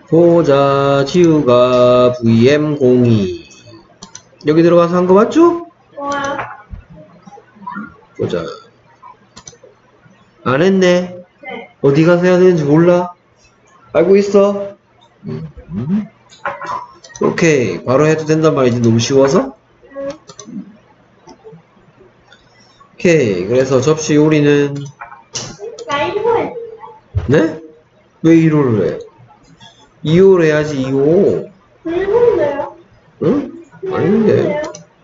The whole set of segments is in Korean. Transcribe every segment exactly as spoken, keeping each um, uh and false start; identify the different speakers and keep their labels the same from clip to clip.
Speaker 1: 보자, 지우가 브이엠 공이 여기 들어가서 한 거 맞죠? 보자. 안 했네.
Speaker 2: 네.
Speaker 1: 어디 가서 해야 되는지 몰라? 알고 있어? 음. 오케이. 바로 해도 된단 말이지. 너무 쉬워서? 오케이. 그래서 접시 요리는
Speaker 2: 나 이거 해.
Speaker 1: 네? 왜 일 호를 해? 이 호를 해야지. 이 호.
Speaker 2: 일본인데요?
Speaker 1: 응? 아닌데.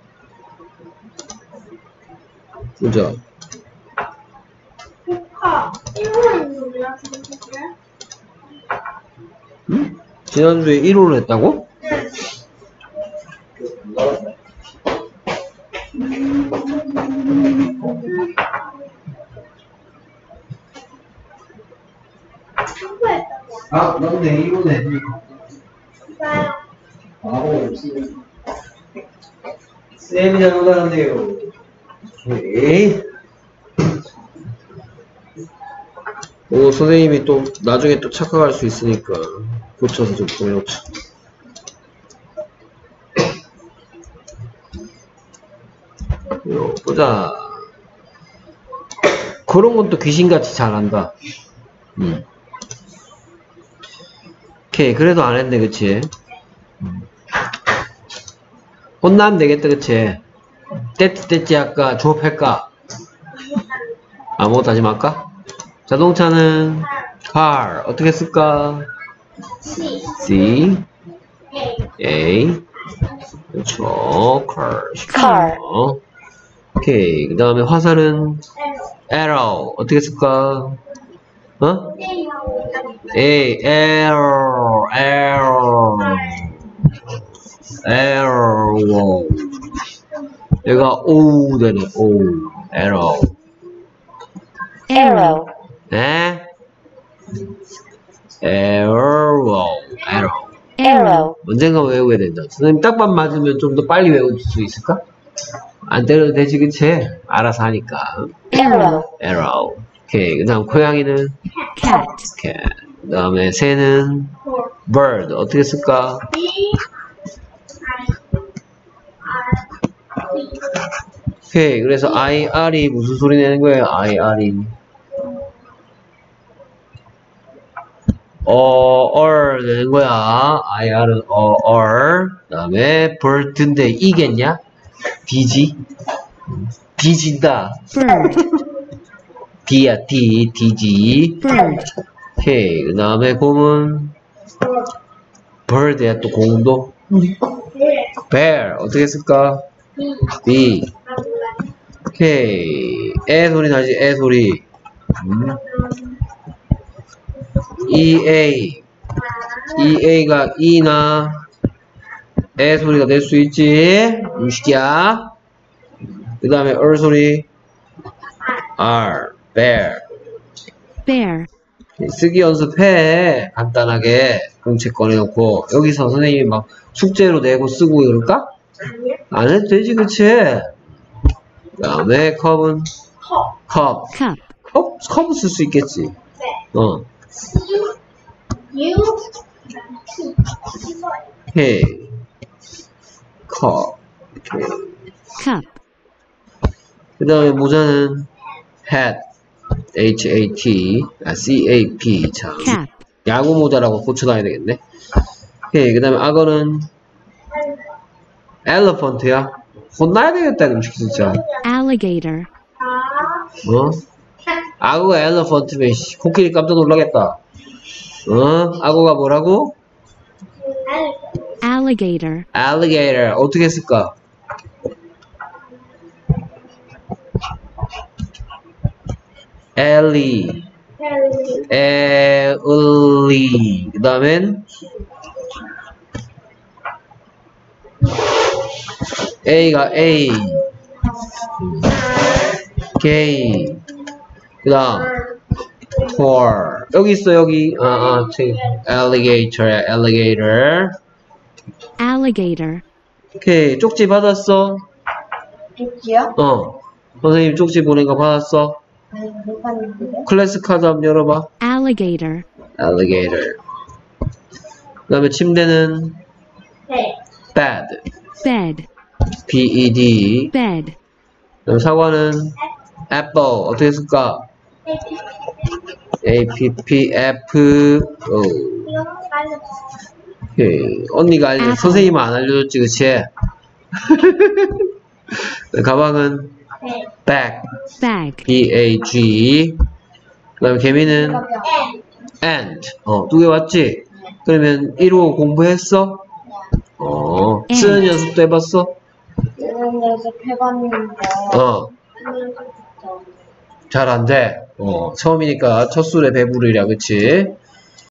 Speaker 1: 보자.
Speaker 2: 조카 일본인데요? 지금
Speaker 1: 응? 지난주에 일 호를 했다고?
Speaker 2: 네.
Speaker 1: 아, 맞네. 일 호네.
Speaker 2: 나요.
Speaker 1: 바로 쌤이 잘못하는데요. 오케이. 오, 선생님이 또 나중에 또 착각할 수 있으니까 고쳐서 좀 보내놓자. 요, 보자. 그런 건 또 귀신같이 잘한다. 음. 오케이. 그래도 안 했네, 그치? 음. 혼나면 되겠다, 그치? 떼띠 떼띠 할까? 조업할까? 아무것도 하지 말까? 자동차는 car. 어떻게 쓸까?
Speaker 2: C.
Speaker 1: C,
Speaker 2: A.
Speaker 1: A. 그렇죠. car.
Speaker 3: car.
Speaker 1: 어. 오케이. 그 다음에 화살은 arrow. 어떻게 쓸까? 어? A, arrow, arrow, arrow. 얘가 O 되네, O. arrow.
Speaker 3: arrow,
Speaker 1: 네? arrow, arrow.
Speaker 3: arrow,
Speaker 1: 언젠가 외워야 된다. 선생님 딱밤 맞으면 좀 더 빨리 외울 수 있을까? 안 때려도 되지, 그치? 알아서 하니까.
Speaker 3: arrow,
Speaker 1: arrow. 오케이. 그 다음, 고양이는
Speaker 3: cat,
Speaker 1: cat. 그 다음에 새는 bird. 어떻게 쓸까?
Speaker 2: B.
Speaker 1: 오케이. 그래서 아이알이 무슨 소리 내는 거예요? 아이알이. 어, 얼 되는 거야. 아이알은 어, 얼. 그 다음에 bird인데 이겠냐? 디지? 디진다.
Speaker 3: bird,
Speaker 1: D야, D, 디지.
Speaker 3: bird,
Speaker 1: 오케이. 그 다음에 곰은 bird야, 또 공도. bear. 어떻게 쓸까? B. 오케이. 애 소리 나지, 애 소리. 음. 이에이. 이에이가 이나 애 소리가 될 수 있지. 음식이야. 그 다음에 얼 소리. R. bear.
Speaker 3: bear,
Speaker 1: 쓰기 연습해. 간단하게. 공책 꺼내놓고. 여기서 선생님이 막 숙제로 내고 쓰고 그럴까? 안 해도 되지, 그치? 그 다음에 컵은 컵.
Speaker 3: cup,
Speaker 1: 컵? 컵은 쓸 수 있겠지. 어.
Speaker 2: U.
Speaker 1: 오케이. 컵. 오케이.
Speaker 3: cup,
Speaker 1: 그 다음에 모자는 hat. H A T. 아, C A P. 참.
Speaker 3: cap,
Speaker 1: 야구 모자라고 고쳐놔야 되겠네. 오케이. 그 다음에 악어는 elephant야. 혼나야 되겠다, 음식 진짜.
Speaker 3: alligator,
Speaker 1: 어? 악어가 elephant면, 씨, 코끼리 깜짝 놀라겠다. 어? 악어가 뭐라고?
Speaker 3: alligator,
Speaker 1: alligator. 어떻게 쓸까? 엘리. 엘리. 그 다음엔 A가 A. K. 그 다음 tor. 여기 있어, 여기. 아, 아, alligator야, alligator.
Speaker 3: alligator,
Speaker 1: 오케이. 쪽지 받았어?
Speaker 2: 쪽지요?
Speaker 1: 어. 선생님 쪽지 보낸 거 받았어?
Speaker 2: 아니, 못 봤는데.
Speaker 1: 클래스 카드 한번 열어봐.
Speaker 3: alligator,
Speaker 1: alligator. 그 다음에 침대는
Speaker 2: 네.
Speaker 1: bed,
Speaker 3: bed,
Speaker 1: B-E-D.
Speaker 3: bed,
Speaker 1: 그 다음에 사과는 apple, 어떻게 쓸까? A-P-P-F. 어.
Speaker 2: 이거 빨리.
Speaker 1: 오케이. 언니가 알려,
Speaker 3: apple.
Speaker 1: 선생님은 안 알려줬지, 그치? 가방은
Speaker 2: 네.
Speaker 1: bag,
Speaker 3: bag,
Speaker 1: B-A-G. 그 다음에 개미는
Speaker 2: 네.
Speaker 1: ant. 어, 두 개 왔지? 그러면 일 호 공부했어? 어,
Speaker 3: ant.
Speaker 1: 쓰는 연습도 해봤어?
Speaker 2: 이런 연습해봤는데.
Speaker 1: 어, 잘 안 돼. 어, 처음이니까 첫 술에 배부르랴, 그치?